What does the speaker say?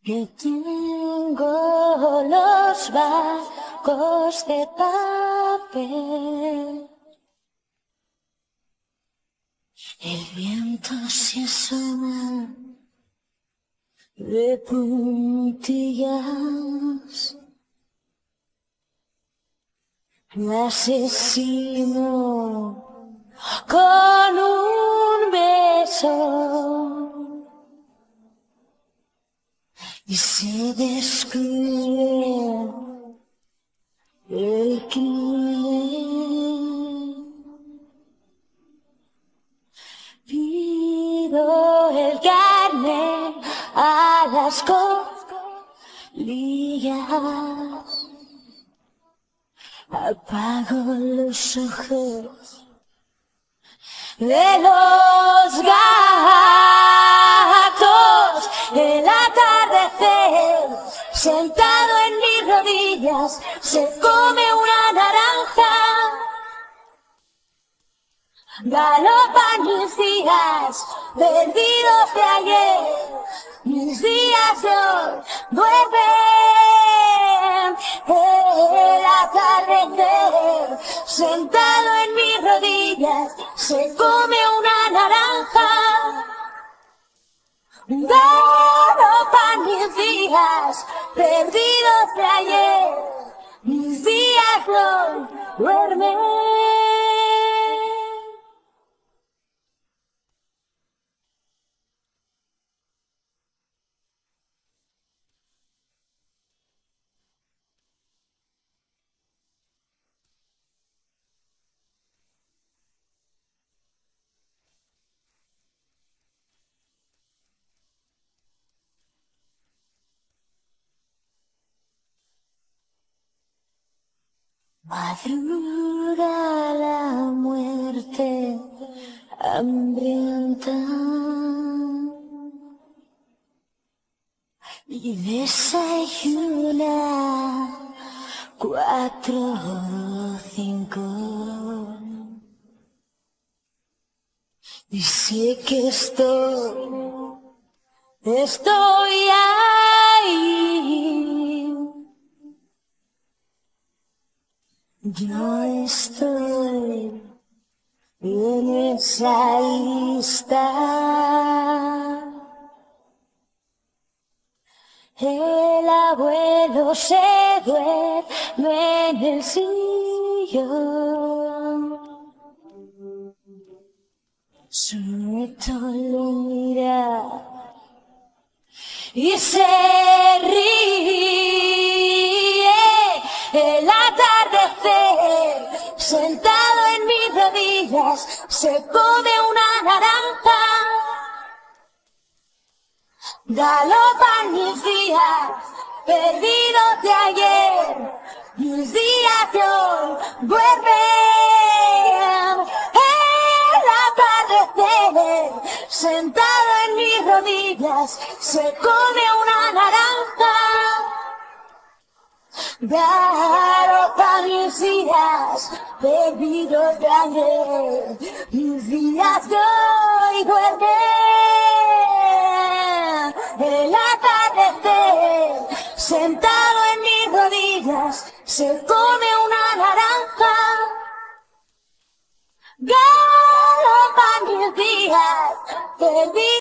Que tengo los barcos de papel. El viento se asoma de puntillas. Me asesino con un beso. Y se descubre el crimen. Pido el carnet a las colillas. Apago los ojos de los gatos. El atardecer, sentado en mis rodillas, se come una naranja. Galopan mis días, perdidos de ayer. Mis días hoy duermen. El atardecer, sentado en mis rodillas, se come una naranja. Galopan mis días, perdidos de ayer. Mis días hoy duermen. Madruga la muerte hambrienta y desayuna 4 o 5. Y sé que estoy ahí. Yo estoy en esa lista. El abuelo se duerme en el sillón. Su nieto lo mira y se ríe. El atardecer, sentado en mis rodillas, se come una naranja. Galopan mis días, perdidos de ayer. Mis días de hoy duermen. El atardecer, sentado en mis rodillas, se come una naranja. Galopan mis días, perdidos de ayer. Mis días de hoy duermen. El atardecer, sentado en mis rodillas, se come una naranja. Galopan mis días, perdidos.